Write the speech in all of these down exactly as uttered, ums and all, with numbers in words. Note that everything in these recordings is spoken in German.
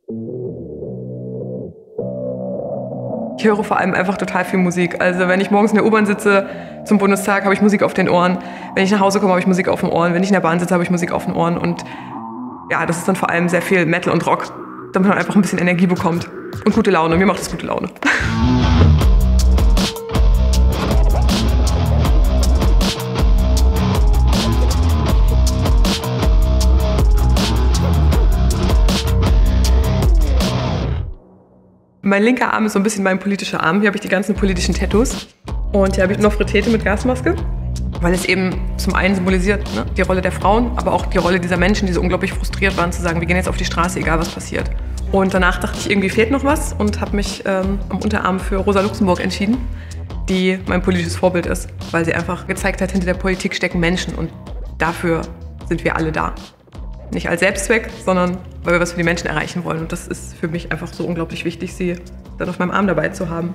Ich höre vor allem einfach total viel Musik. Also wenn ich morgens in der U-Bahn sitze zum Bundestag, habe ich Musik auf den Ohren. Wenn ich nach Hause komme, habe ich Musik auf den Ohren. Wenn ich in der Bahn sitze, habe ich Musik auf den Ohren. Und ja, das ist dann vor allem sehr viel Metal und Rock, damit man einfach ein bisschen Energie bekommt. Und gute Laune. Mir macht das gute Laune. Mein linker Arm ist so ein bisschen mein politischer Arm. Hier habe ich die ganzen politischen Tattoos. Und hier habe ich Nofretete mit Gasmaske, weil es eben zum einen symbolisiert, ne, die Rolle der Frauen, aber auch die Rolle dieser Menschen, die so unglaublich frustriert waren, zu sagen, wir gehen jetzt auf die Straße, egal was passiert. Und danach dachte ich, irgendwie fehlt noch was und habe mich ähm, am Unterarm für Rosa Luxemburg entschieden, die mein politisches Vorbild ist, weil sie einfach gezeigt hat, hinter der Politik stecken Menschen und dafür sind wir alle da. Nicht als Selbstzweck, sondern weil wir was für die Menschen erreichen wollen. Und das ist für mich einfach so unglaublich wichtig, sie dann auf meinem Arm dabei zu haben.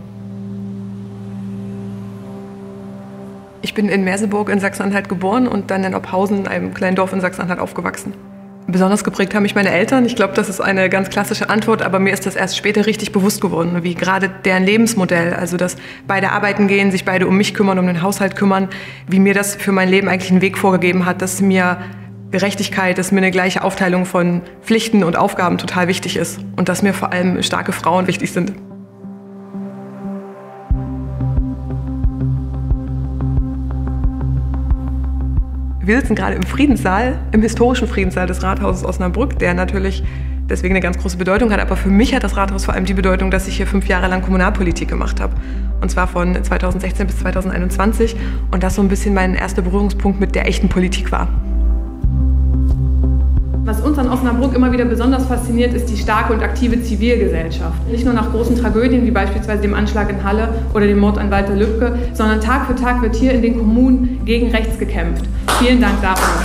Ich bin in Merseburg in Sachsen-Anhalt geboren und dann in Ophausen, einem kleinen Dorf in Sachsen-Anhalt, aufgewachsen. Besonders geprägt haben mich meine Eltern. Ich glaube, das ist eine ganz klassische Antwort, aber mir ist das erst später richtig bewusst geworden, wie gerade deren Lebensmodell, also dass beide arbeiten gehen, sich beide um mich kümmern, um den Haushalt kümmern, wie mir das für mein Leben eigentlich einen Weg vorgegeben hat, dass mir Gerechtigkeit, dass mir eine gleiche Aufteilung von Pflichten und Aufgaben total wichtig ist und dass mir vor allem starke Frauen wichtig sind. Wir sitzen gerade im Friedenssaal, im historischen Friedenssaal des Rathauses Osnabrück, der natürlich deswegen eine ganz große Bedeutung hat. Aber für mich hat das Rathaus vor allem die Bedeutung, dass ich hier fünf Jahre lang Kommunalpolitik gemacht habe. Und zwar von zweitausendsechzehn bis zweitausendeinundzwanzig. Und das so ein bisschen mein erster Berührungspunkt mit der echten Politik war. Was uns an Osnabrück immer wieder besonders fasziniert, ist die starke und aktive Zivilgesellschaft. Nicht nur nach großen Tragödien wie beispielsweise dem Anschlag in Halle oder dem Mord an Walter Lübcke, sondern Tag für Tag wird hier in den Kommunen gegen rechts gekämpft. Vielen Dank dafür.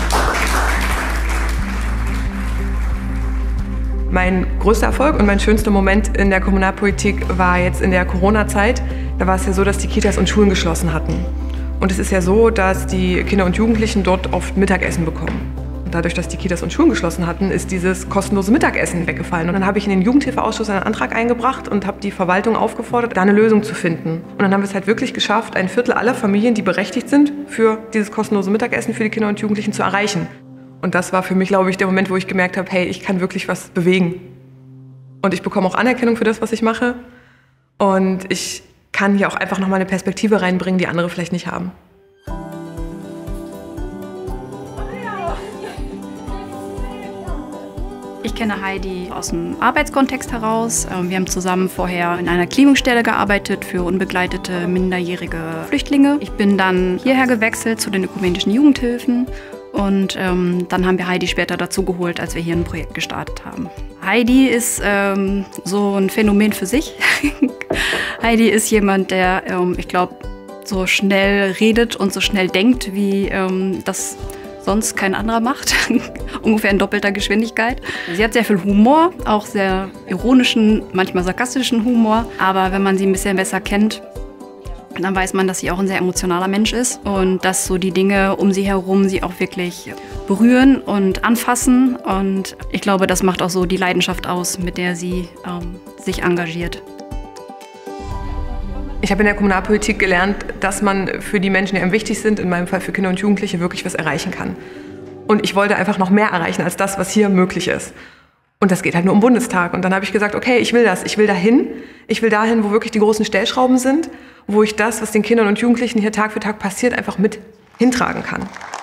Mein größter Erfolg und mein schönster Moment in der Kommunalpolitik war jetzt in der Corona-Zeit. Da war es ja so, dass die Kitas und Schulen geschlossen hatten. Und es ist ja so, dass die Kinder und Jugendlichen dort oft Mittagessen bekommen. Und dadurch, dass die Kitas und Schulen geschlossen hatten, ist dieses kostenlose Mittagessen weggefallen. Und dann habe ich in den Jugendhilfeausschuss einen Antrag eingebracht und habe die Verwaltung aufgefordert, da eine Lösung zu finden. Und dann haben wir es halt wirklich geschafft, ein Viertel aller Familien, die berechtigt sind, für dieses kostenlose Mittagessen für die Kinder und Jugendlichen zu erreichen. Und das war für mich, glaube ich, der Moment, wo ich gemerkt habe, hey, ich kann wirklich was bewegen. Und ich bekomme auch Anerkennung für das, was ich mache. Und ich kann hier auch einfach nochmal eine Perspektive reinbringen, die andere vielleicht nicht haben. Ich kenne Heidi aus dem Arbeitskontext heraus. Wir haben zusammen vorher in einer Klinikstelle gearbeitet für unbegleitete minderjährige Flüchtlinge. Ich bin dann hierher gewechselt zu den ökumenischen Jugendhilfen und ähm, dann haben wir Heidi später dazu geholt, als wir hier ein Projekt gestartet haben. Heidi ist ähm, so ein Phänomen für sich. Heidi ist jemand, der, ähm, ich glaube, so schnell redet und so schnell denkt, wie ähm, das sonst kein anderer macht, ungefähr in doppelter Geschwindigkeit. Sie hat sehr viel Humor, auch sehr ironischen, manchmal sarkastischen Humor. Aber wenn man sie ein bisschen besser kennt, dann weiß man, dass sie auch ein sehr emotionaler Mensch ist und dass so die Dinge um sie herum sie auch wirklich berühren und anfassen. Und ich glaube, das macht auch so die Leidenschaft aus, mit der sie ähm, sich engagiert. Ich habe in der Kommunalpolitik gelernt, dass man für die Menschen, die einem wichtig sind, in meinem Fall für Kinder und Jugendliche, wirklich was erreichen kann. Und ich wollte einfach noch mehr erreichen als das, was hier möglich ist. Und das geht halt nur im Bundestag. Und dann habe ich gesagt, okay, ich will das, ich will dahin. Ich will dahin, wo wirklich die großen Stellschrauben sind, wo ich das, was den Kindern und Jugendlichen hier Tag für Tag passiert, einfach mit hintragen kann.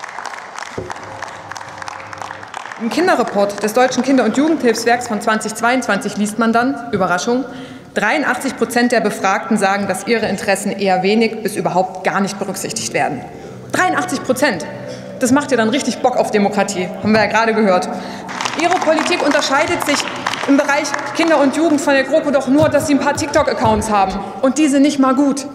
Im Kinderreport des Deutschen Kinder- und Jugendhilfswerks von zweitausendzweiundzwanzig liest man dann, Überraschung, dreiundachtzig Prozent der Befragten sagen, dass ihre Interessen eher wenig bis überhaupt gar nicht berücksichtigt werden. dreiundachtzig Prozent! Das macht ja dann richtig Bock auf Demokratie, haben wir ja gerade gehört. Ihre Politik unterscheidet sich im Bereich Kinder und Jugend von der GroKo doch nur, dass sie ein paar TikTok-Accounts haben. Und diese nicht mal gut.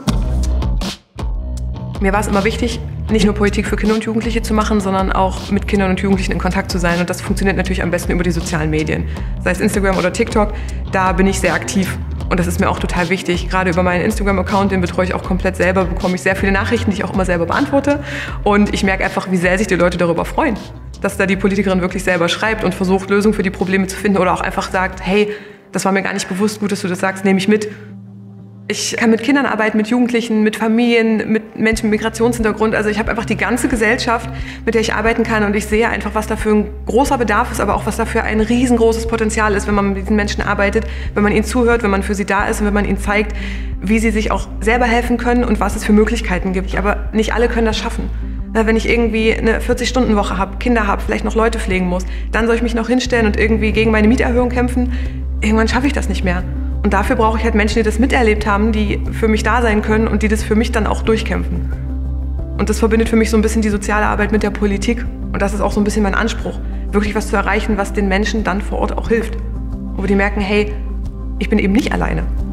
Mir war es immer wichtig, nicht nur Politik für Kinder und Jugendliche zu machen, sondern auch mit Kindern und Jugendlichen in Kontakt zu sein. Und das funktioniert natürlich am besten über die sozialen Medien. Sei es Instagram oder TikTok, da bin ich sehr aktiv. Und das ist mir auch total wichtig. Gerade über meinen Instagram-Account, den betreue ich auch komplett selber, bekomme ich sehr viele Nachrichten, die ich auch immer selber beantworte. Und ich merke einfach, wie sehr sich die Leute darüber freuen, dass da die Politikerin wirklich selber schreibt und versucht, Lösungen für die Probleme zu finden oder auch einfach sagt, hey, Das war mir gar nicht bewusst. Gut, dass du das sagst, nehme ich mit. Ich kann mit Kindern arbeiten, mit Jugendlichen, mit Familien, mit Menschen mit Migrationshintergrund. Also ich habe einfach die ganze Gesellschaft, mit der ich arbeiten kann. Und ich sehe einfach, was dafür ein großer Bedarf ist, aber auch was dafür ein riesengroßes Potenzial ist, wenn man mit diesen Menschen arbeitet, wenn man ihnen zuhört, wenn man für sie da ist und wenn man ihnen zeigt, wie sie sich auch selber helfen können und was es für Möglichkeiten gibt. Aber nicht alle können das schaffen. Wenn ich irgendwie eine vierzig-Stunden-Woche habe, Kinder habe, vielleicht noch Leute pflegen muss, dann soll ich mich noch hinstellen und irgendwie gegen meine Mieterhöhung kämpfen. Irgendwann schaffe ich das nicht mehr. Und dafür brauche ich halt Menschen, die das miterlebt haben, die für mich da sein können und die das für mich dann auch durchkämpfen. Und das verbindet für mich so ein bisschen die soziale Arbeit mit der Politik. Und das ist auch so ein bisschen mein Anspruch, wirklich was zu erreichen, was den Menschen dann vor Ort auch hilft. Wo die merken, hey, ich bin eben nicht alleine.